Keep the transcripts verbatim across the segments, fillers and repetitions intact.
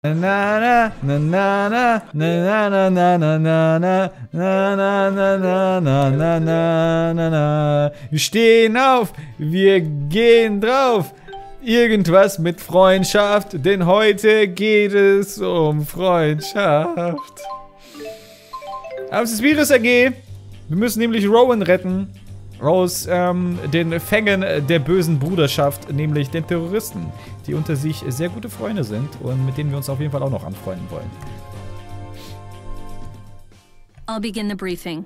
Na na na na na na na na na na na na na na na na na na. Wir stehen auf, wir gehen drauf. Irgendwas mit Freundschaft, denn heute geht es um Freundschaft. Aber es ist Virus A G. Wir müssen nämlich Rowan retten. Aus ähm, den Fängen der bösen Bruderschaft, nämlich den Terroristen, die unter sich sehr gute Freunde sind und mit denen wir uns auf jeden Fall auch noch anfreunden wollen. I'll begin the briefing.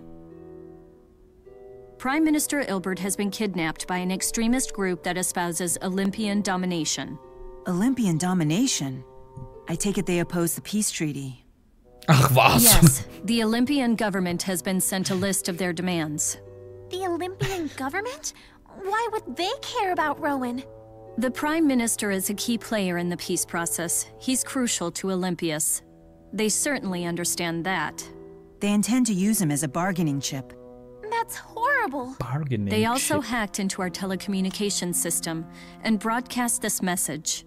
Prime Minister Ilbert has been kidnapped by an extremist group that espouses Olympian domination. Olympian domination? I take it they oppose the peace treaty. Ach was? Yes, the Olympian government has been sent a list of their demands. The Olympian government? Why would they care about Rowan? The Prime Minister is a key player in the peace process. He's crucial to Olympius. They certainly understand that. They intend to use him as a bargaining chip. That's horrible. Bargaining They also chip. hacked into our telecommunications system and broadcast this message.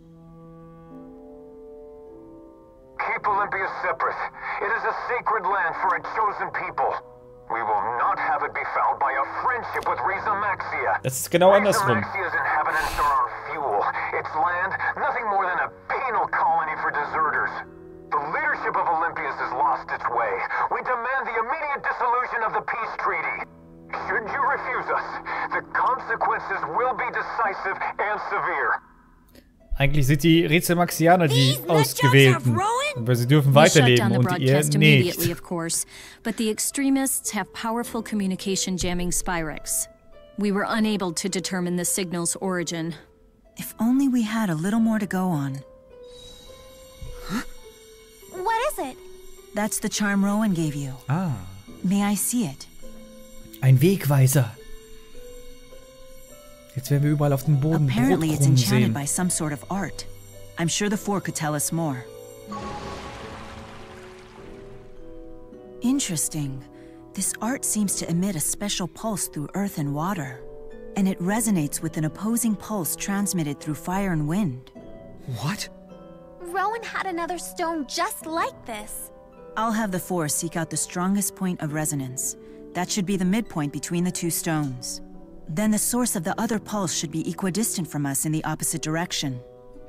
Keep Olympia separate. It is a sacred land for a chosen people. We will not have it be fouled by a friendship with Riza Maxia. Das ist genau Riza andersrum. Maxia's inhabitants are our fuel. Its land, nothing more than a penal colony for deserters. The leadership of Olympias has lost its way. We demand the immediate dissolution of the peace treaty. Should you refuse us, the consequences will be decisive and severe. Eigentlich sind die Rätselmaxianer die Ausgewählten, weil sie dürfen We shut down weiterleben the und ihr broadcast immediately, nicht. of course, but the extremists have powerful communication jamming Spyrex. We were unable to determine the signal's origin. If only we had a little more to go on. What is it? That's the charm Rowan gave you. Ah, May I see it? ein Wegweiser. Jetzt werden wir überall auf dem Boden Apparently it's Brotkrumen enchanted sehen. by some sort of art. I'm sure the Four could tell us more. Interesting. This art seems to emit a special pulse through earth and water. And it resonates with an opposing pulse transmitted through fire and wind. What? Rowan had another stone just like this. I'll have the Four seek out the strongest point of resonance. That should be the midpoint between the two stones. Then the source of the other pulse should be equidistant from us in the opposite direction.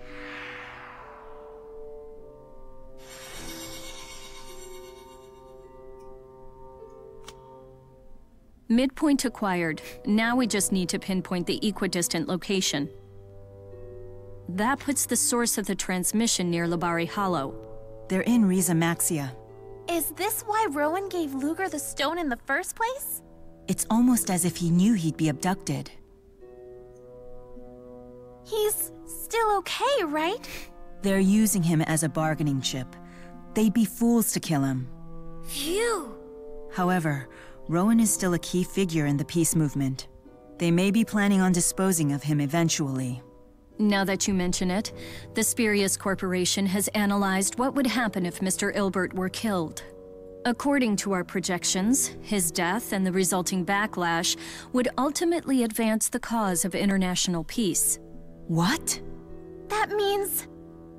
Midpoint acquired. Now we just need to pinpoint the equidistant location. That puts the source of the transmission near Labari Hollow. They're in Riza Maxia. Is this why Rowan gave Luger the stone in the first place? It's almost as if he knew he'd be abducted. He's still okay, right? They're using him as a bargaining chip. They'd be fools to kill him. Phew. However, Rowan is still a key figure in the peace movement. They may be planning on disposing of him eventually. Now that you mention it, the Spurious Corporation has analyzed what would happen if Mister Ilbert were killed. According to our projections, his death and the resulting backlash would ultimately advance the cause of international peace. What? That means...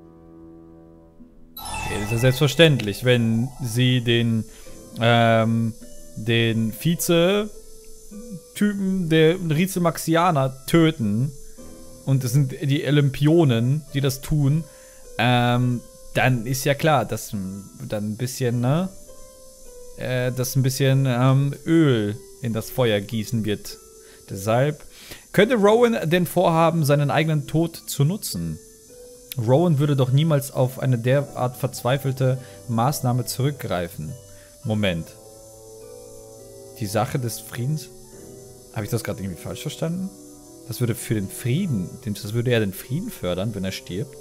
Das ist ja selbstverständlich, wenn sie den, ähm, den Vize-Typen der Rätselmaxianer töten, und es sind die Olympionen, die das tun, ähm, dann ist ja klar, dass dann ein bisschen, ne, äh, dass ein bisschen ähm, Öl in das Feuer gießen wird. Deshalb könnte Rowan denn vorhaben, seinen eigenen Tod zu nutzen. Rowan würde doch niemals auf eine derart verzweifelte Maßnahme zurückgreifen. Moment. Die Sache des Friedens? Habe ich das gerade irgendwie falsch verstanden? Das würde für den Frieden, das würde er den Frieden fördern, wenn er stirbt?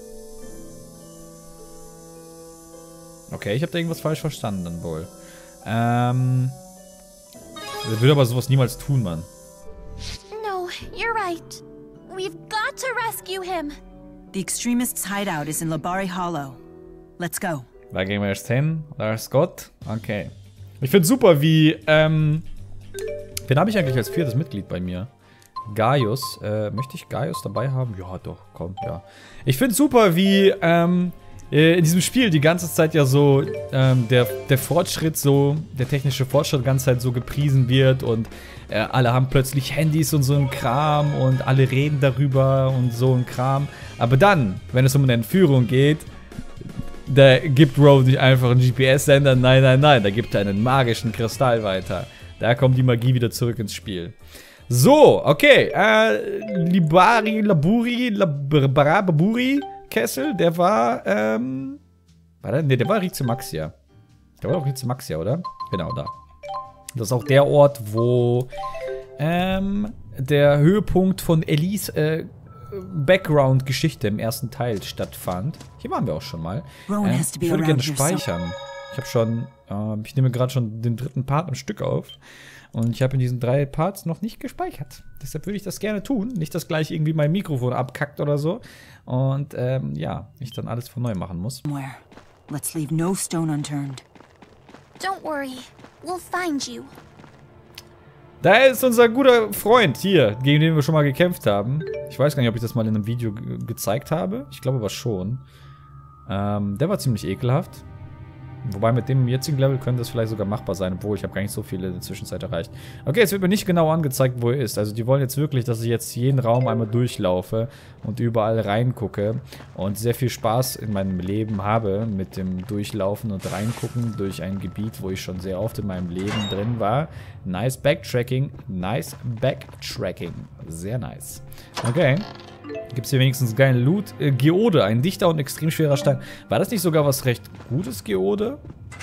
Okay, ich habe da irgendwas falsch verstanden dann wohl. Ähm. Er würde aber sowas niemals tun, Mann. No, you're right. We've got to rescue him. The extremists' hideout is in Labari Hollow. Let's go. Da gehen wir erst hin. Da ist Gott. Okay. Ich finde super, wie, ähm... wen habe ich eigentlich als viertes Mitglied bei mir? Gaius. Äh, möchte ich Gaius dabei haben? Ja, doch, komm, ja. Ich finde super, wie, ähm, äh, in diesem Spiel die ganze Zeit ja so ähm, der, der Fortschritt so, der technische Fortschritt die ganze Zeit so gepriesen wird und äh, alle haben plötzlich Handys und so ein Kram und alle reden darüber und so ein Kram. Aber dann, wenn es um eine Entführung geht, da gibt Rowan nicht einfach einen G P S-Sender, nein, nein, nein, da gibt er einen magischen Kristall weiter. Da kommt die Magie wieder zurück ins Spiel. So, okay, äh, Libari, Laburi, Labaraburi Kessel, der war, ähm, war der? Ne, der war Rizemaxia. Der war doch Rizemaxia, oder? Genau, da. Das ist auch der Ort, wo, ähm, der Höhepunkt von Elise, äh, Background-Geschichte im ersten Teil stattfand. Hier waren wir auch schon mal. Ähm, ich würde gerne speichern. Ich habe schon, äh, ich nehme gerade schon den dritten Part im Stück auf. Und ich habe in diesen drei Parts noch nicht gespeichert. Deshalb würde ich das gerne tun. Nicht, dass gleich irgendwie mein Mikrofon abkackt oder so. Und, ähm, ja, ich dann alles von neu machen muss. Let's leave no stone unturned. Don't worry. We'll find you. Da ist unser guter Freund hier, gegen den wir schon mal gekämpft haben. Ich weiß gar nicht, ob ich das mal in einem Video ge gezeigt habe. Ich glaube aber schon. Ähm, der war ziemlich ekelhaft. Wobei mit dem jetzigen Level könnte es vielleicht sogar machbar sein, obwohl ich habe gar nicht so viele in der Zwischenzeit erreicht. Okay, jetzt wird mir nicht genau angezeigt, wo er ist. Also die wollen jetzt wirklich, dass ich jetzt jeden Raum einmal durchlaufe und überall reingucke und sehr viel Spaß in meinem Leben habe mit dem Durchlaufen und Reingucken durch ein Gebiet, wo ich schon sehr oft in meinem Leben drin war. Nice Backtracking, nice Backtracking. Sehr nice. Okay. Gibt es hier wenigstens geilen Loot? Äh, Geode, ein dichter und extrem schwerer Stein. War das nicht sogar was recht Gutes, Geode?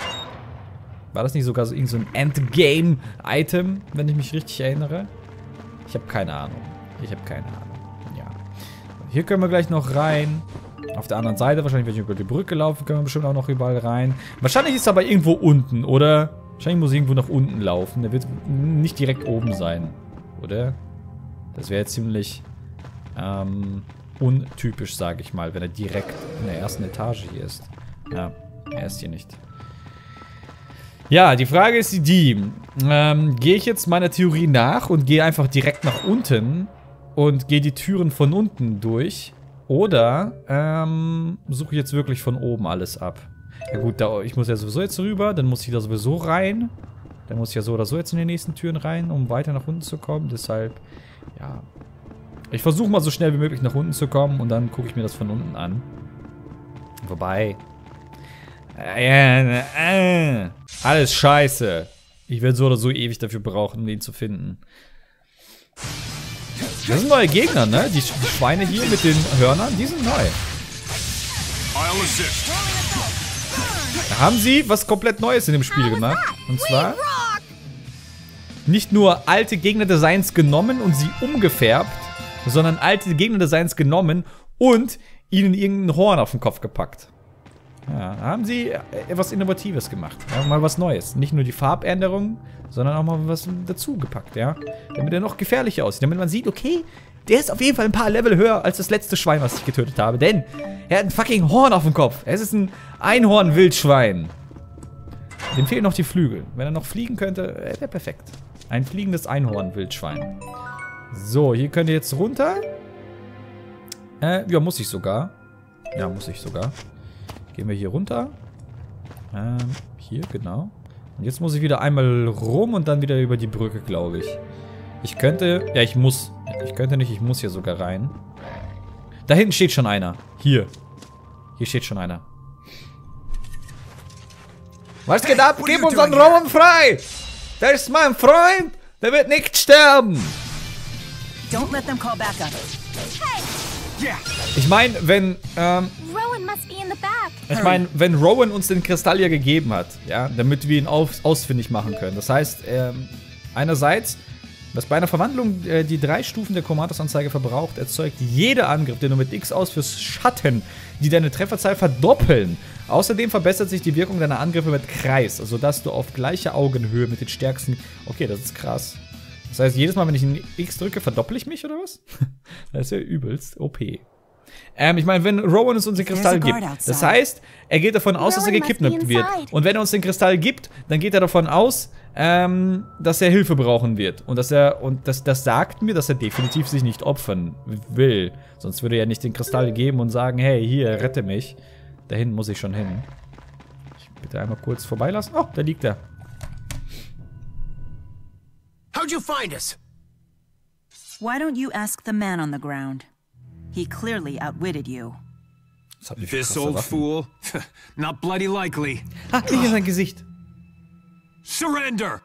War das nicht sogar so irgend so ein Endgame-Item, wenn ich mich richtig erinnere? Ich habe keine Ahnung. Ich habe keine Ahnung. Ja. Hier können wir gleich noch rein. Auf der anderen Seite, wahrscheinlich, wenn ich über die Brücke laufe, können wir bestimmt auch noch überall rein. Wahrscheinlich ist es aber irgendwo unten, oder? Wahrscheinlich muss ich irgendwo nach unten laufen. Der wird nicht direkt oben sein, oder? Das wäre jetzt ziemlich... Ähm, untypisch, sage ich mal, wenn er direkt in der ersten Etage hier ist. Ja, er ist hier nicht. Ja, die Frage ist die, ähm, gehe ich jetzt meiner Theorie nach und gehe einfach direkt nach unten und gehe die Türen von unten durch oder ähm, suche ich jetzt wirklich von oben alles ab? Ja gut, da, ich muss ja sowieso jetzt rüber, dann muss ich da sowieso rein. Dann muss ich ja so oder so jetzt in die nächsten Türen rein, um weiter nach unten zu kommen, deshalb, ja... Ich versuche mal so schnell wie möglich nach unten zu kommen und dann gucke ich mir das von unten an. Wobei. Äh, äh, alles scheiße. Ich werde so oder so ewig dafür brauchen, um ihn zu finden. Das sind neue Gegner, ne? Die, die Schweine hier mit den Hörnern, die sind neu. Da haben sie was komplett Neues in dem Spiel gemacht. Und zwar nicht nur alte Gegner-Designs genommen und sie umgefärbt, sondern alte Gegner-Designs genommen und ihnen irgendein Horn auf den Kopf gepackt. Ja, da haben sie etwas Innovatives gemacht. Ja, mal was Neues. Nicht nur die Farbänderung, sondern auch mal was dazu gepackt, ja. Damit er noch gefährlicher aussieht. Damit man sieht, okay, der ist auf jeden Fall ein paar Level höher als das letzte Schwein, was ich getötet habe. Denn er hat ein fucking Horn auf dem Kopf. Es ist ein Einhorn-Wildschwein. Dem fehlen noch die Flügel. Wenn er noch fliegen könnte, wäre er perfekt. Ein fliegendes Einhorn-Wildschwein. So, hier könnt ihr jetzt runter. Äh, ja, muss ich sogar. Ja, muss ich sogar. Gehen wir hier runter. Ähm, hier, genau. Und jetzt muss ich wieder einmal rum und dann wieder über die Brücke, glaube ich. Ich könnte... Ja, ich muss. Ich könnte nicht, ich muss hier sogar rein. Da hinten steht schon einer. Hier. Hier steht schon einer. Was geht ab? Gib unseren Rowan frei! Der ist mein Freund! Der wird nicht sterben! Don't let them call back up. Ich meine, wenn, ähm, Rowan must be in the back. ich meine, wenn Rowan uns den Kristall ja gegeben hat, ja, damit wir ihn auf, ausfindig machen können. Das heißt, ähm, einerseits, dass bei einer Verwandlung äh, die drei Stufen der Kommandosanzeige verbraucht, erzeugt jeder Angriff, den du mit X ausführst, Schatten, die deine Trefferzahl verdoppeln. Außerdem verbessert sich die Wirkung deiner Angriffe mit Kreis, sodass du auf gleicher Augenhöhe mit den stärksten... Okay, das ist krass. Das heißt, jedes Mal, wenn ich ein X drücke, verdopple ich mich, oder was? Das ist ja übelst O P. Ähm, ich meine, wenn Rowan uns den Kristall gibt, das heißt, er geht davon aus, dass er gekidnappt wird. Und wenn er uns den Kristall gibt, dann geht er davon aus, ähm, dass er Hilfe brauchen wird. Und dass er, und das, das sagt mir, dass er definitiv sich nicht opfern will. Sonst würde er nicht den Kristall geben und sagen, hey, hier, rette mich. Da hinten muss ich schon hin. Ich bitte einmal kurz vorbeilassen. Oh, da liegt er. How'd you find us? Why don't you ask the man on the ground? He clearly outwitted you. Was habt ihr für This krasse old Waffen? fool? Not bloody likely. Ha, krieg ich sein Gesicht. Surrender!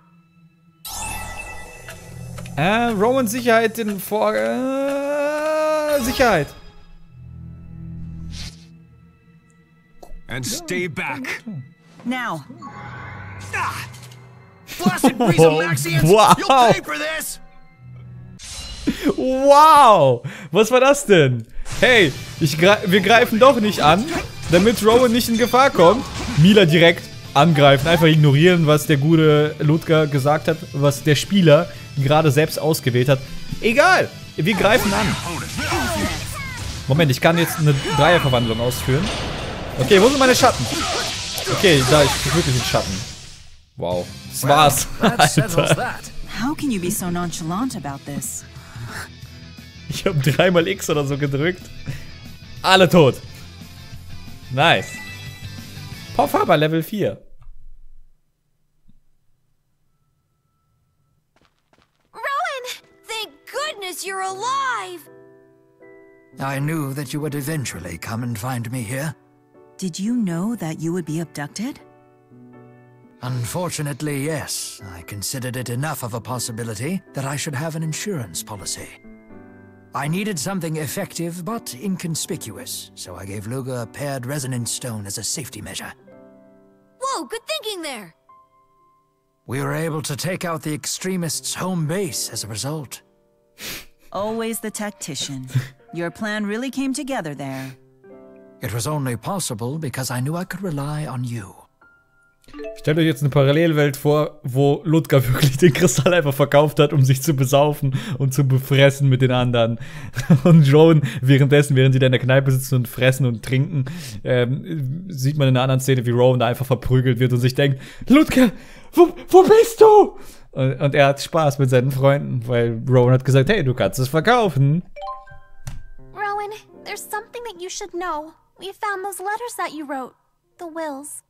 Äh, Romans Sicherheit in Vor... Äh, Sicherheit. And stay back. Now, Ah! Blasted piece of Maxians! wow. You'll pay for this! Wow! Was war das denn? Hey, ich grei wir greifen doch nicht an, damit Rowan nicht in Gefahr kommt. Mila direkt angreifen, einfach ignorieren, was der gute Ludger gesagt hat, was der Spieler gerade selbst ausgewählt hat. Egal, wir greifen an. Moment, ich kann jetzt eine Dreierverwandlung ausführen. Okay, wo sind meine Schatten? Okay, da, ich bin wirklich in Schatten. Wow, das war's. That settles Alter. that. how can you be so nonchalant about this? Ich habe dreimal X oder so gedrückt. Alle tot. Nice. Paul Faber, Level vier. Rowan! Thank goodness you're alive! I knew that you would eventually come and find me here. Did you know that you would be abducted? Unfortunately, yes. I considered it enough of a possibility that I should have an insurance policy. I needed something effective but inconspicuous, so I gave Luga a paired resonance stone as a safety measure. Whoa, good thinking there! We were able to take out the extremists' home base as a result. Always the tactician. Your plan really came together there. It was only possible because I knew I could rely on you. Stellt euch jetzt eine Parallelwelt vor, wo Ludger wirklich den Kristall einfach verkauft hat, um sich zu besaufen und zu befressen mit den anderen. Und Joan währenddessen, während sie da in der Kneipe sitzen und fressen und trinken, ähm, sieht man in einer anderen Szene, wie Rowan da einfach verprügelt wird und sich denkt, Ludger, wo, wo bist du? Und, und er hat Spaß mit seinen Freunden, weil Rowan hat gesagt, hey, du kannst es verkaufen. Rowan, there's something that you should know. We found those letters that you wrote. The wills.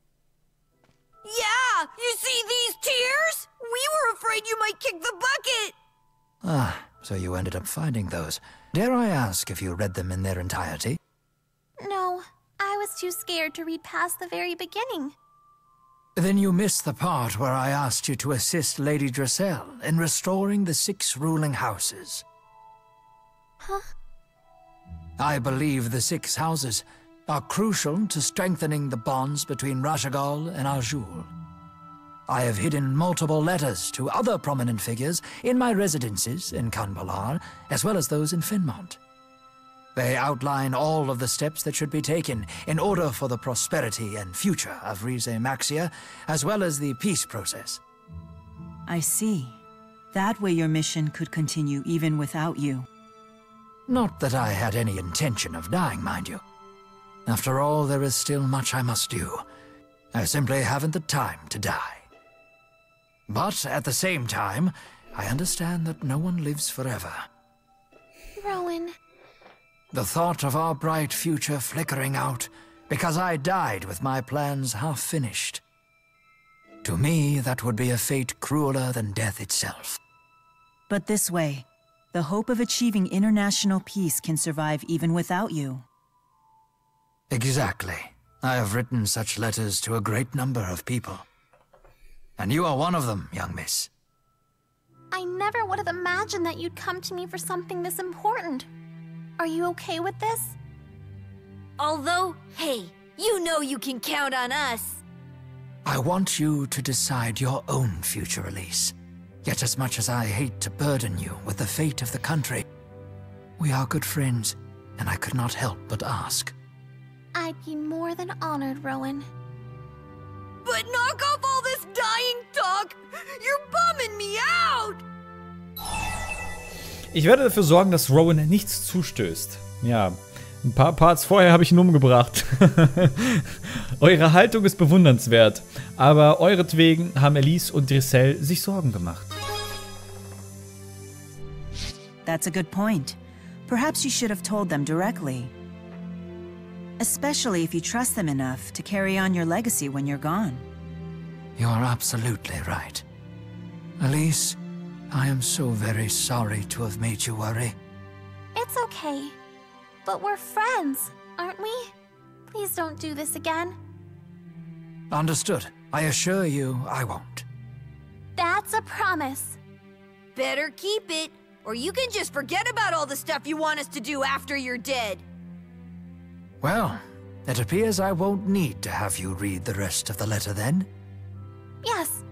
Yeah! You see these tears? We were afraid you might kick the bucket! Ah, so you ended up finding those. Dare I ask if you read them in their entirety? No, I was too scared to read past the very beginning. Then you missed the part where I asked you to assist Lady Dressel in restoring the six ruling houses. Huh? I believe the six houses are crucial to strengthening the bonds between Rashagal and Azul. I have hidden multiple letters to other prominent figures in my residences in Kanbalar, as well as those in Finmont. They outline all of the steps that should be taken in order for the prosperity and future of Rize Maxia, as well as the peace process. I see. That way your mission could continue even without you. Not that I had any intention of dying, mind you. After all, there is still much I must do. I simply haven't the time to die. But at the same time, I understand that no one lives forever. Rowan. The thought of our bright future flickering out because I died with my plans half finished. To me, that would be a fate crueler than death itself. But this way, the hope of achieving international peace can survive even without you. Exactly. I have written such letters to a great number of people. And you are one of them, young miss. I never would have imagined that you'd come to me for something this important. Are you okay with this? Although, hey, you know you can count on us. I want you to decide your own future, Elise. Yet as much as I hate to burden you with the fate of the country, we are good friends, and I could not help but ask. I'd be more than honored, Rowan. But knock off all this dying talk! You're bumming me out! Ich werde dafür sorgen, dass Rowan nichts zustößt. Ja, ein paar Parts vorher habe ich ihn umgebracht. Eure Haltung ist bewundernswert, aber euretwegen haben Elise und Dressel sich Sorgen gemacht. That's a good point. Perhaps you should have told them directly. Especially if you trust them enough to carry on your legacy when you're gone. You're absolutely right. Elise, I am so very sorry to have made you worry. It's okay. But we're friends, aren't we? Please don't do this again. Understood. I assure you I won't. That's a promise. Better keep it, or you can just forget about all the stuff you want us to do after you're dead. Well, it appears I won't need to have you read the rest of the letter then. Yes.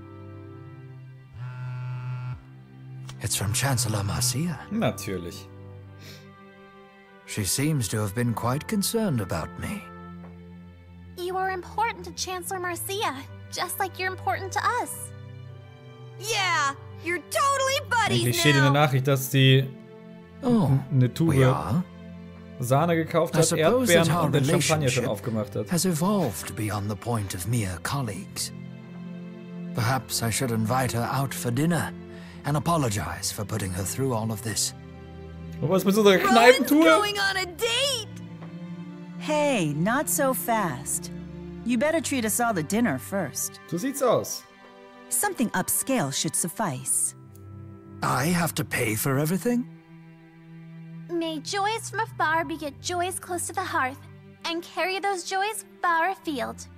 It's from Chancellor Marcia. Natürlich. She seems to have been quite concerned about me. You are important to Chancellor Marcia, just like you're important to us. Yeah, you're totally buddies Eigentlich steht in der now. Nachricht, dass sie Oh, eine Tube we are. Sahne gekauft I hat, suppose Erdbeeren that our und den Champagner schon relationship aufgemacht hat. has evolved beyond the point of mere colleagues. Perhaps I should invite her out for dinner and apologize for putting her through all of this. Und was mit unserer Rowan's Kneipentour? going on a date! Hey, not so fast. You better treat us all to dinner first. So sieht's aus. Something upscale should suffice. I have to pay for everything? May joys from afar beget joys close to the hearth, and carry those joys far afield.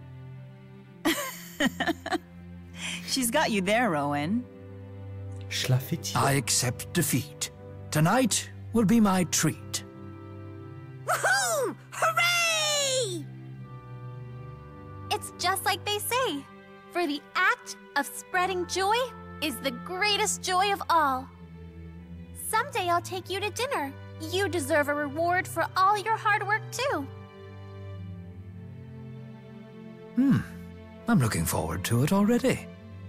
She's got you there, Rowan. Schlafittchen. I accept defeat. Tonight will be my treat. Woohoo! Hooray! It's just like they say, for the act of spreading joy is the greatest joy of all. Someday I'll take you to dinner. You deserve a reward for all your hard work too. Hmm. I'm looking forward to it already.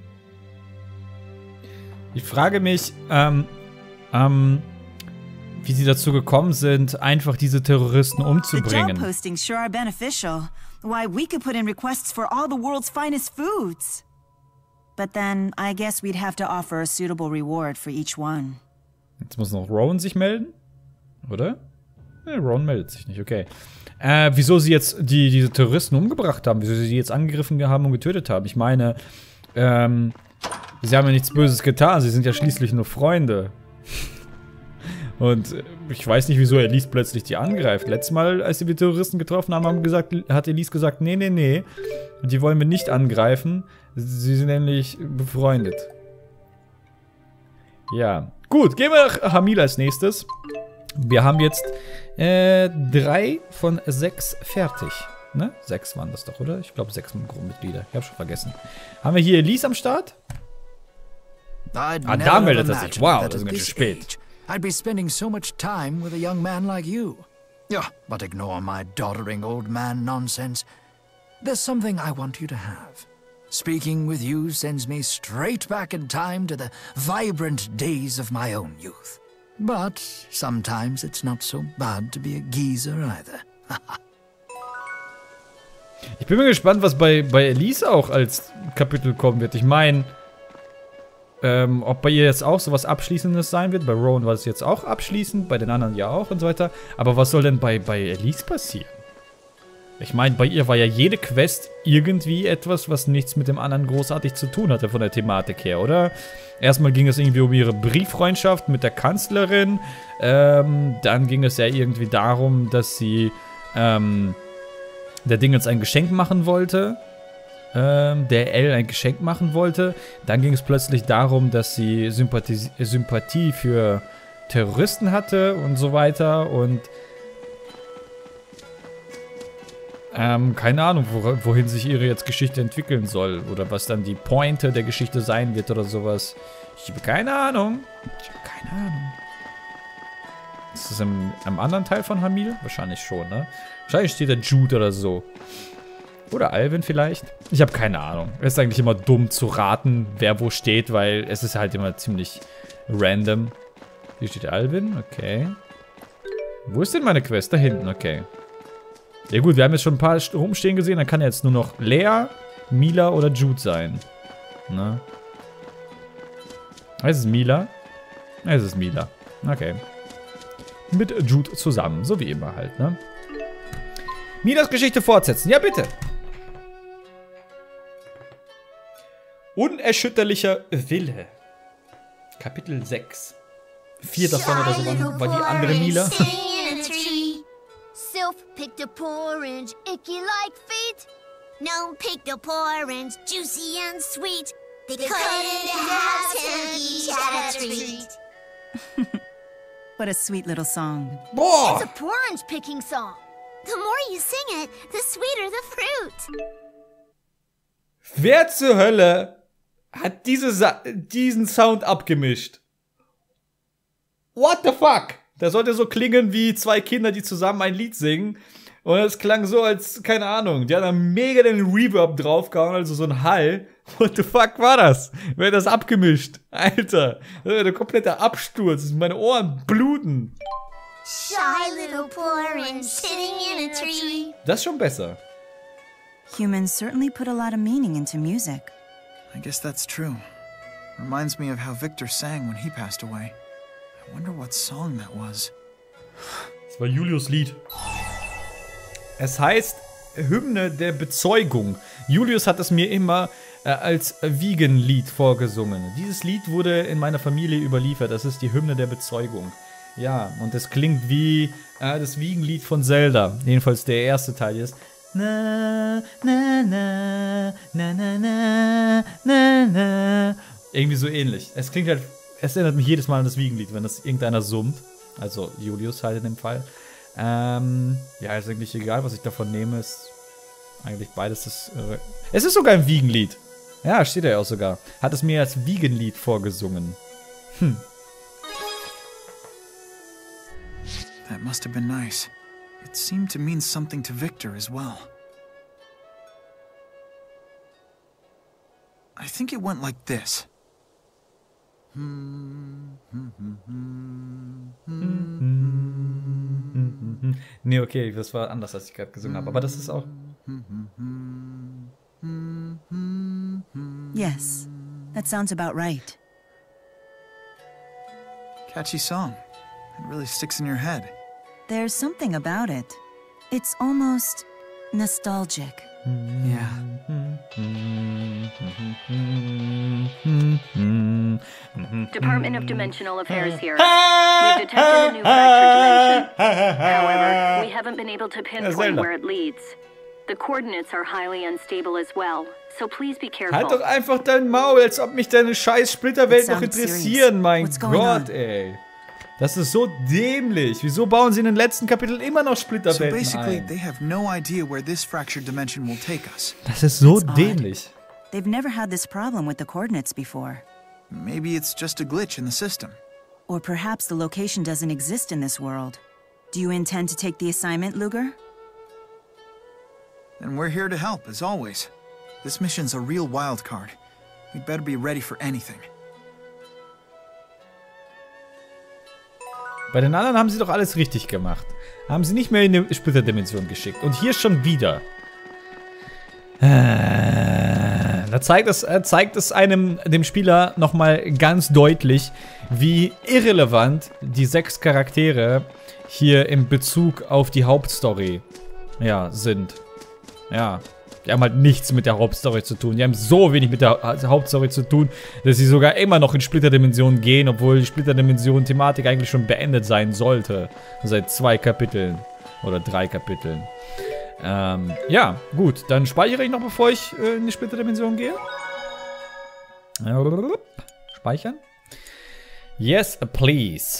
Ich frage mich, ähm, ähm, wie sie dazu gekommen sind, einfach diese Terroristen The job umzubringen. postings sure are beneficial. Why, we could put in requests for all the world's finest foods. But then, I guess we'd have to offer a suitable reward for each one. Jetzt muss noch Rowan sich melden, oder? Ne, Rowan meldet sich nicht, okay. Äh, wieso sie jetzt die, diese Terroristen umgebracht haben, wieso sie die jetzt angegriffen haben und getötet haben. Ich meine, ähm, sie haben ja nichts Böses getan, sie sind ja schließlich nur Freunde. Und äh, ich weiß nicht, wieso Elise plötzlich die angreift. Letztes Mal, als sie die Terroristen getroffen haben, haben gesagt, hat Elise gesagt, nee, nee, nee, die wollen wir nicht angreifen. Sie sind nämlich befreundet. Ja, gut, gehen wir nach Hamil als nächstes. Wir haben jetzt äh, drei von sechs fertig. Ne? Sechs waren das doch, oder? Ich glaube, sechs Gruppenmitglieder. Ich habe schon vergessen. Haben wir hier Elise am Start? I'd Ah, never da have meldet er sich. imagined Wow, that das ist at ganz this schön spät. age I'd be spending so much time with a young man like you. Yeah, but ignore my doddering old man nonsense. There's something I want you to have. Speaking with you sends me straight back in time to the vibrant days of my own youth. But sometimes it's not so bad to be a geezer either. Ich bin mal gespannt, was bei, bei Elise auch als Kapitel kommen wird. Ich meine, ähm, ob bei ihr jetzt auch sowas Abschließendes sein wird. Bei Rowan war es jetzt auch abschließend, bei den anderen ja auch und so weiter. Aber was soll denn bei, bei Elise passieren? Ich meine, bei ihr war ja jede Quest irgendwie etwas, was nichts mit dem anderen großartig zu tun hatte von der Thematik her, oder? Erstmal ging es irgendwie um ihre Brieffreundschaft mit der Kanzlerin. Ähm, dann ging es ja irgendwie darum, dass sie ähm, der Dingens ein Geschenk machen wollte. Ähm, der Elle ein Geschenk machen wollte. Dann ging es plötzlich darum, dass sie Sympathie, Sympathie für Terroristen hatte und so weiter. Und Ähm, keine Ahnung, wo, wohin sich ihre jetzt Geschichte entwickeln soll. Oder was dann die Pointe der Geschichte sein wird oder sowas. Ich habe keine Ahnung. Ich habe keine Ahnung. Ist das im, im anderen Teil von Hamil? Wahrscheinlich schon, ne? Wahrscheinlich steht da Jude oder so. Oder Alvin vielleicht. Ich habe keine Ahnung. Es ist eigentlich immer dumm zu raten, wer wo steht, weil es ist halt immer ziemlich random. Hier steht Alvin, okay. Wo ist denn meine Quest? Da hinten, okay. Ja gut, wir haben jetzt schon ein paar rumstehen gesehen. Dann kann jetzt nur noch Lea, Mila oder Jude sein. Ne? Es ist Mila. Es ist Mila. Okay. Mit Jude zusammen. So wie immer halt, ne? Milas Geschichte fortsetzen. Ja, bitte. Unerschütterlicher Wille. Kapitel sechs. Vier davon oder so waren, war die andere Mila. Sylph picked a orange, icky like feet. Gnome picked a orange, juicy and sweet. They cut it in half and each had a treat. What a sweet little song. Boah! It's a orange picking song. The more you sing it, the sweeter the fruit. Wer zur Hölle hat diese Sa diesen Sound abgemischt? What the fuck? Das sollte so klingen wie zwei Kinder, die zusammen ein Lied singen. Und es klang so, als, keine Ahnung, die haben da mega den Reverb draufgehauen, also so ein Hall. What the fuck war das? Wer hat das abgemischt? Alter, das ist ein kompletter Absturz. Meine Ohren bluten. Shy little orange sitting in a tree. Das ist schon besser. Humans certainly put a lot of meaning into music. I guess that's true. Reminds me of how Victor sang when he passed away. I wonder what song that was. Das war Julius Lied. Es heißt Hymne der Bezeugung. Julius hat es mir immer äh, als Wiegenlied vorgesungen. Dieses Lied wurde in meiner Familie überliefert. Das ist die Hymne der Bezeugung. Ja, und es klingt wie äh, das Wiegenlied von Zelda. Jedenfalls der erste Teil ist. Na, na, na, na, na, na, na, na. Irgendwie so ähnlich. Es klingt halt, es erinnert mich jedes Mal an das Wiegenlied, wenn das irgendeiner summt. Also Julius halt in dem Fall. Ähm, ja, ist eigentlich egal, was ich davon nehme. Ist eigentlich beides das. Äh es ist sogar ein Wiegenlied. Ja, steht ja auch sogar. Hat es mir als Wiegenlied vorgesungen. Hm. That must have been nice. It seemed to mean something to Victor as well. I think it went like this. Nee, okay, das war anders, als ich gerade gesungen habe. Aber das ist auch... Yes, that sounds about right. Catchy song. It really sticks in your head. There's something about it. It's almost nostalgic. Yeah. Department of Dimensional Affairs here. We've detected a new fractured dimension. However, we haven't been able to pinpoint where it leads. The coordinates are highly unstable as well, so please be careful. Halt doch einfach dein Maul, als ob mich deine scheiß Splitterwelt noch interessieren, mein Gott, ey. Das ist so dämlich. Wieso bauen sie in den letzten Kapiteln immer noch Splitterwelten So basically, ein? they have no idea where this fractured dimension will take us. Das ist so That's dämlich. They've never had this problem with the coordinates before. Maybe it's just a glitch in the system. Or perhaps the location doesn't exist in this world. Do you intend to take the assignment, Luger? And we're here to help, as always. This mission's a real wild card. We'd better be ready for anything. Bei den anderen haben sie doch alles richtig gemacht. Haben sie nicht mehr in die Splitterdimension geschickt. Und hier schon wieder. Da zeigt es, zeigt es einem, dem Spieler nochmal ganz deutlich, wie irrelevant die sechs Charaktere hier in Bezug auf die Hauptstory ja, sind. Ja, die haben halt nichts mit der Hauptstory zu tun. Die haben so wenig mit der Hauptstory zu tun, dass sie sogar immer noch in Splitterdimensionen gehen, obwohl die Splitterdimension-Thematik eigentlich schon beendet sein sollte. Seit zwei Kapiteln. Oder drei Kapiteln. Ähm, ja, gut. Dann speichere ich noch, bevor ich äh, in die Splitterdimension gehe. Speichern. Yes, please.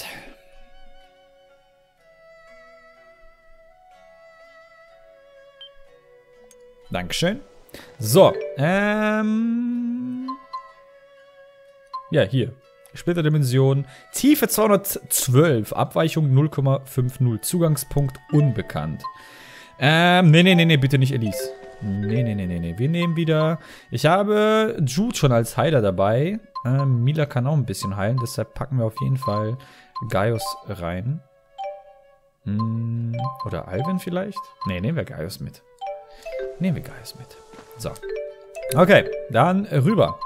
Dankeschön. So, ähm... ja, hier. Splitterdimension. Tiefe zweihundertzwölf. Abweichung null Komma fünfzig. Zugangspunkt unbekannt. Ähm, nee, nee, nee, nee, bitte nicht Elise. Nee, nee, nee, nee, nee. Wir nehmen wieder... Ich habe Jude schon als Heiler dabei. Ähm, Mila kann auch ein bisschen heilen. Deshalb packen wir auf jeden Fall Gaius rein. Hm, oder Alvin vielleicht? Nee, nehmen wir Gaius mit. Nehmen wir Gaius mit. So. Okay, dann rüber.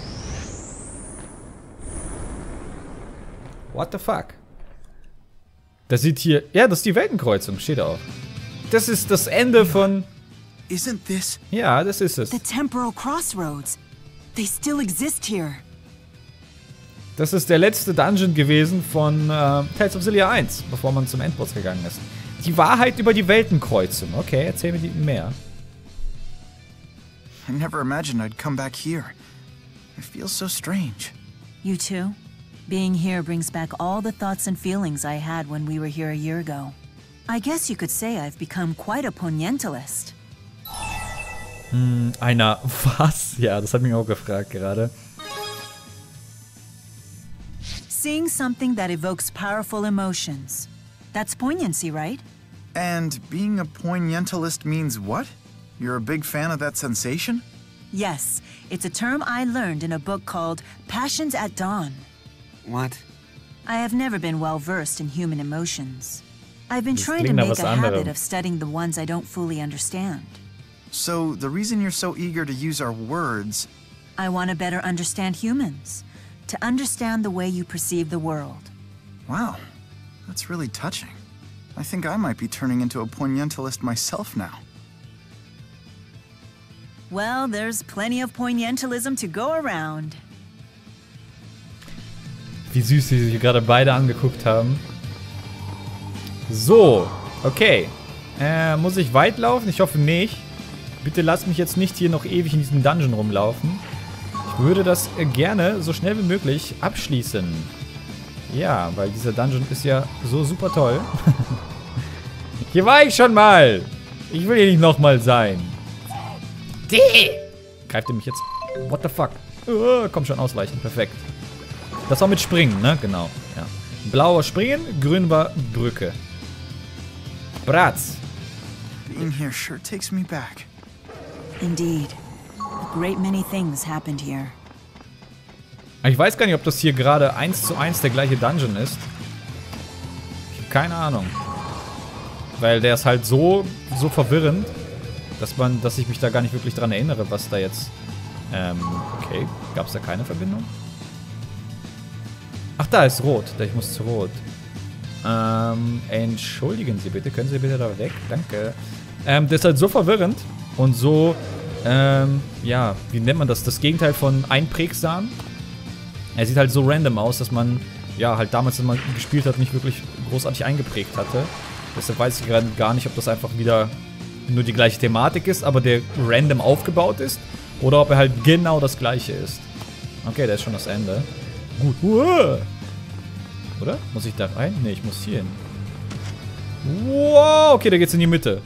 What the fuck? Das sieht hier... Ja, das ist die Weltenkreuzung, steht auch. Das ist das Ende von... Isn't this... Ja, das ist es. The temporal crossroads. They still exist here. Das ist der letzte Dungeon gewesen von äh, Tales of Xillia eins, bevor man zum Endboss gegangen ist. Die Wahrheit über die Weltenkreuzung. Okay, erzähl mir die mehr. I never imagined I'd come back here. It feels so strange. You too? Being here brings back all the thoughts and feelings I had when we were here a year ago. I guess you could say I've become quite a ponientalist. Hm, einer... Was? Ja, das hat mich auch gefragt gerade. Seeing something that evokes powerful emotions. That's poignancy, right? And being a poignantalist means what? You're a big fan of that sensation? Yes, it's a term I learned in a book called Passions at Dawn. What? I have never been well versed in human emotions. I've been Das trying to klingt nach make was a habit anderem. of studying the ones I don't fully understand. So, the reason you're so eager to use our words... I want to better understand humans, to understand the way you perceive the world. Wow, that's really touching. I think I might be turning into a poignantalist myself now. Well, there's plenty of poignantalism to go around. Wie süß sie sich gerade beide angeguckt haben. So, okay. Äh, muss ich weit laufen? Ich hoffe nicht. Bitte lass mich jetzt nicht hier noch ewig in diesem Dungeon rumlaufen. Ich würde das äh, gerne so schnell wie möglich abschließen. Ja, weil dieser Dungeon ist ja so super toll. Hier war ich schon mal. Ich will hier nicht nochmal sein. Die! Greift er mich jetzt? What the fuck? Uh, komm schon, ausweichen. Perfekt. Das war mit Springen, ne? Genau, ja. Blau war Springen, grün war Brücke. Bratz. Being here sure takes me back. Indeed. A great many things happened here. Ich weiß gar nicht, ob das hier gerade eins zu eins der gleiche Dungeon ist. Ich habe keine Ahnung. Weil der ist halt so, so verwirrend, dass man, dass ich mich da gar nicht wirklich dran erinnere, was da jetzt... Ähm, okay. Gab es da keine Verbindung? Ach, da ist Rot. Ich muss zu Rot. Ähm, entschuldigen Sie bitte. Können Sie bitte da weg? Danke. Ähm, der ist halt so verwirrend und so, ähm, ja, wie nennt man das? Das Gegenteil von einprägsam. Er sieht halt so random aus, dass man, ja, halt damals, wenn man gespielt hat, nicht wirklich großartig eingeprägt hatte. Deshalb weiß ich gerade gar nicht, ob das einfach wieder nur die gleiche Thematik ist, aber der random aufgebaut ist. Oder ob er halt genau das gleiche ist. Okay, da ist schon das Ende. Gut. Uah. Oder? Muss ich da rein? Ne, ich muss hier hin. Wow, okay, da geht's in die Mitte.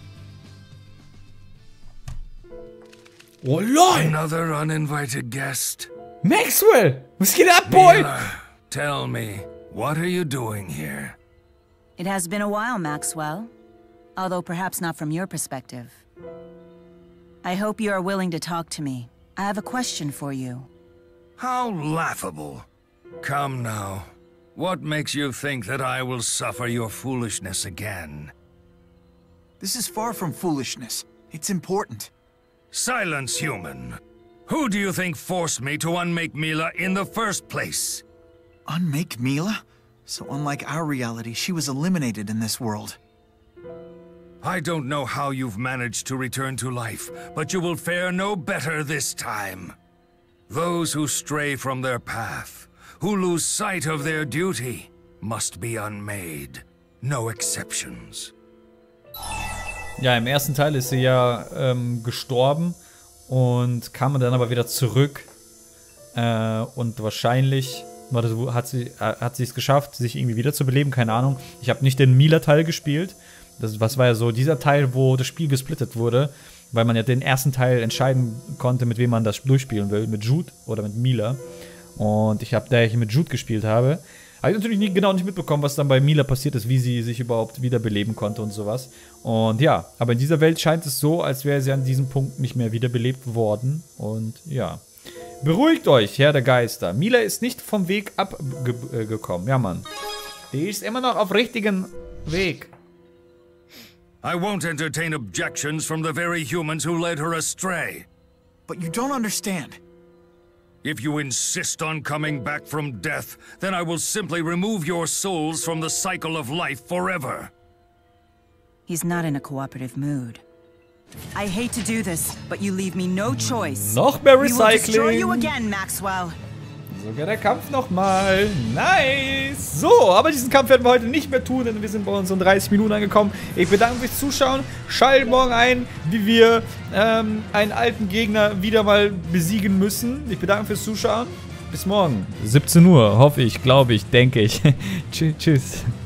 Oh, lol! Another uninvited guest. Maxwell! Was geht ab, Boy? Mila, tell me, what are you doing here? It has been a while, Maxwell. Although perhaps not from your perspective. I hope you are willing to talk to me. I have a question for you. How laughable. Come now. What makes you think that I will suffer your foolishness again? This is far from foolishness. It's important. Silence, human. Who do you think forced me to unmake Mila in the first place? Unmake Mila? So unlike our reality, she was eliminated in this world. I don't know how you've managed to return to life, but you will fare no better this time. Those who stray from their path, who lose sight of their duty, must be unmade. No exceptions. Ja, im ersten Teil ist sie ja ähm, gestorben und kam dann aber wieder zurück. Äh, und wahrscheinlich warte, hat sie äh, hat sie es geschafft, sich irgendwie wiederzubeleben, keine Ahnung. Ich habe nicht den Mila-Teil gespielt. Das was war ja so dieser Teil, wo das Spiel gesplittet wurde, weil man ja den ersten Teil entscheiden konnte, mit wem man das durchspielen will, mit Jude oder mit Mila. Und ich habe, da ich mit Jude gespielt habe, habe ich natürlich nie, genau nicht mitbekommen, was dann bei Mila passiert ist, wie sie sich überhaupt wiederbeleben konnte und sowas. Und ja, aber in dieser Welt scheint es so, als wäre sie an diesem Punkt nicht mehr wiederbelebt worden. Und ja, beruhigt euch, Herr der Geister. Mila ist nicht vom Weg abgekommen. Ja, Mann. Die ist immer noch auf richtigen Weg. I won't entertain objections from the very humans who led her astray. But you don't understand. If you insist on coming back from death, then I will simply remove your souls from the cycle of life forever. He's not in a cooperative mood. I hate to do this, but you leave me no choice. Noch mehr We will destroy you Recycling. again, Maxwell. Sogar der Kampf nochmal. Nice. So, aber diesen Kampf werden wir heute nicht mehr tun, denn wir sind bei unseren dreißig Minuten angekommen. Ich bedanke mich fürs Zuschauen. Schaltet morgen ein, wie wir ähm, einen alten Gegner wieder mal besiegen müssen. Ich bedanke mich fürs Zuschauen. Bis morgen. siebzehn Uhr, hoffe ich, glaube ich, denke ich. Tschüss.